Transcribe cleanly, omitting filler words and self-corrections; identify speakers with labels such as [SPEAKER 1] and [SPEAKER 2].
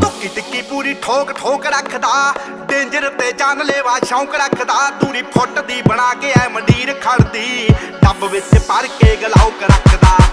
[SPEAKER 1] ਧੁੱਕੀ ਟਿੱਕੀ ਪੂਰੀ ਠੋਕ ਠੋਕ ਰੱਖਦਾ, ਡੇਂਜਰ ਤੇ ਜਾਨਲੇਵਾ ਸ਼ੌਂਕ ਰੱਖਦਾ। ਦੂਰੀ ਫੁੱਟ ਦੀ ਬਣਾ ਕੇ ਐ ਮੰਡੀਰ ਖੜਦੀ, ਡੱਬ ਵਿੱਚ ਭਰ ਕੇ ਗਲਾਉਕ ਰੱਖਦਾ।